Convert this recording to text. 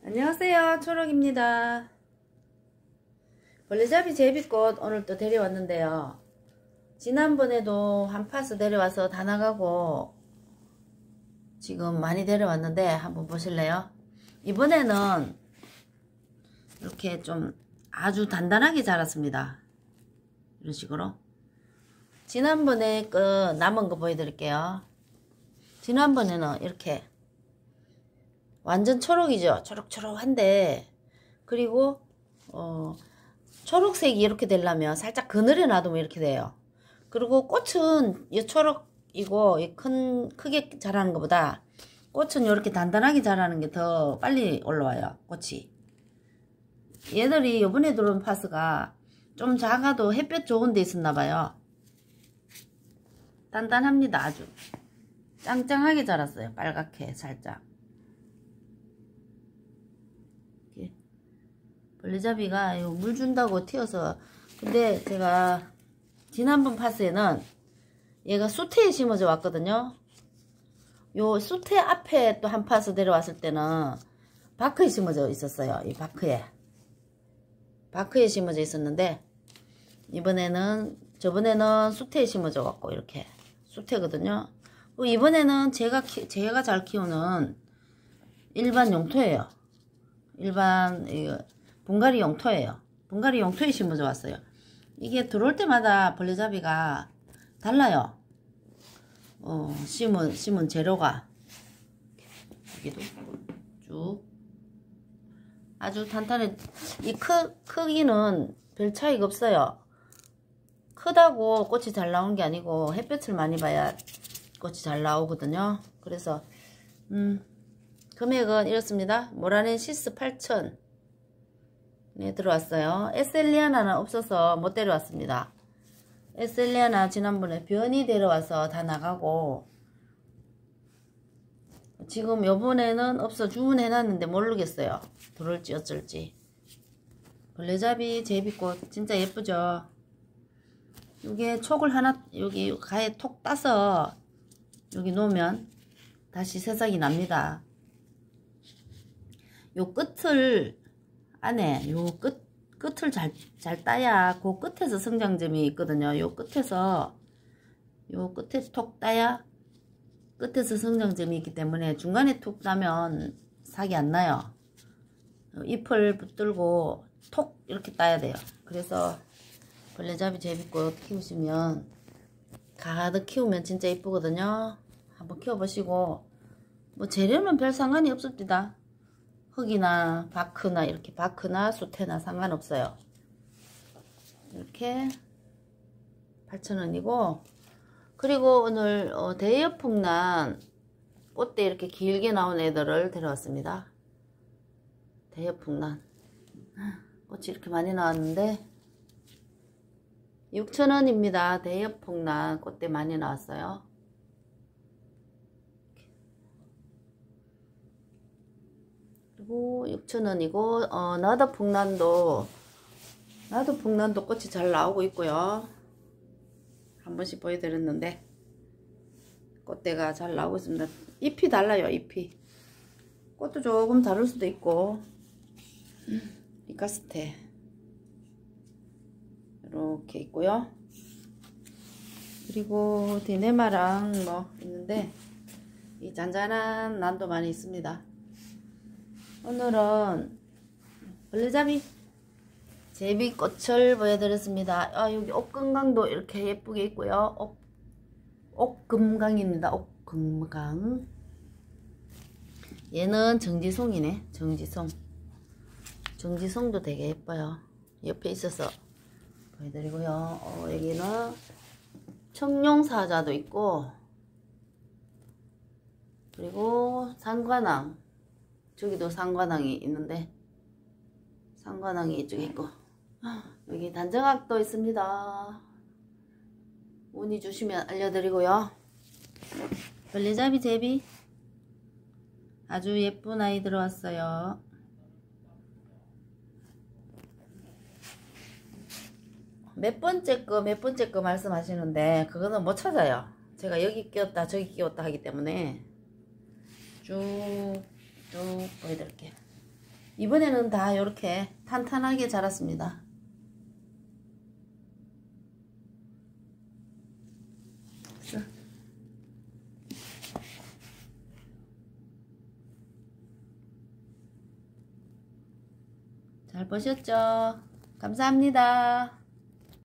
안녕하세요, 초록입니다. 벌레잡이 제비꽃 오늘 또 데려왔는데요. 지난번에도 한 파스 데려와서 다 나가고 지금 많이 데려왔는데 한번 보실래요? 이번에는 이렇게 좀 아주 단단하게 자랐습니다. 이런 식으로. 지난번에 그 남은 거 보여드릴게요. 지난번에는 이렇게 완전 초록이죠. 초록초록한데, 그리고 초록색이 이렇게 되려면 살짝 그늘에 놔두면 이렇게 돼요. 그리고 꽃은 이 초록이고 크게 자라는 것보다 꽃은 이렇게 단단하게 자라는 게 더 빨리 올라와요. 꽃이. 얘들이 요번에 들어온 파스가 좀 작아도 햇볕 좋은 데 있었나봐요. 단단합니다. 아주 짱짱하게 자랐어요. 빨갛게 살짝. 벌레잡이가 물 준다고 튀어서. 근데 제가 지난번 파스에는 얘가 수태에 심어져 왔거든요. 요 수태 앞에 또 한 파스 데려왔을 때는 바크에 심어져 있었어요. 이 바크에 심어져 있었는데, 저번에는 수태에 심어져 갖고 이렇게 수태거든요. 이번에는 제가 잘 키우는 일반 용토예요. 일반 분갈이 용토예요. 분갈이 용토에 심어져 왔어요. 이게 들어올 때마다 벌레잡이가 달라요. 심은 재료가. 여기도 쭉 아주 탄탄해. 이 크기는 별 차이가 없어요. 크다고 꽃이 잘 나오는 게 아니고 햇볕을 많이 봐야 꽃이 잘 나오거든요. 그래서 금액은 이렇습니다. 모라넨시스 8,000 네, 들어왔어요. 에셀리아나는 없어서 못 데려왔습니다. 에셀리아나 지난번에 변이 데려와서 다 나가고, 지금 요번에는 없어 주문해놨는데 모르겠어요. 들어올지 어쩔지. 벌레잡이 제비꽃 진짜 예쁘죠. 이게 촉을 하나 여기 가에 톡 따서 여기 놓으면 다시 새싹이 납니다. 요 끝을 안에 요 끝을 잘 따야 그 끝에서 성장점이 있거든요. 요 끝에 톡 따야 끝에서 성장점이 있기 때문에 중간에 톡 따면 삭이 안 나요. 잎을 붙들고 톡 이렇게 따야 돼요. 그래서 벌레잡이 제비꽃 키우시면 가득 키우면 진짜 이쁘거든요. 한번 키워보시고, 재료는 별 상관이 없습니다. 흙이나 바크나 이렇게 바크나 수태나 상관없어요. 이렇게 8,000원이고, 그리고 오늘 대엽풍란 꽃대 이렇게 길게 나온 애들을 데려왔습니다. 대엽풍란 꽃이 이렇게 많이 나왔는데 6,000원입니다. 대엽풍란 꽃대 많이 나왔어요. 그리고 6,000원이고 나도풍란도 꽃이 잘 나오고 있고요. 한 번씩 보여드렸는데 꽃대가 잘 나오고 있습니다. 잎이 달라요. 잎이 꽃도 조금 다를 수도 있고. 리카스테 이렇게 있고요. 그리고 디네마랑 있는데 이 잔잔한 난도 많이 있습니다. 오늘은 벌레잡이 제비꽃을 보여드렸습니다. 여기 옥금강도 이렇게 예쁘게 있고요. 옥금강입니다. 옥금강. 얘는 정지송이네. 정지송도 되게 예뻐요. 옆에 있어서 보여드리고요. 여기는 청룡사자도 있고, 그리고 상관왕, 저기도 상관왕이 있는데 상관왕이 이쪽에 있고, 여기 단정학도 있습니다. 문의 주시면 알려드리고요. 벌레잡이 제비 아주 예쁜 아이 들어왔어요. 몇 번째 거 말씀하시는데 그거는 못 찾아요. 제가 여기 끼웠다 저기 끼웠다 하기 때문에 쭉 보여드릴게요. 이번에는 다 이렇게 탄탄하게 자랐습니다. 잘 보셨죠? 감사합니다.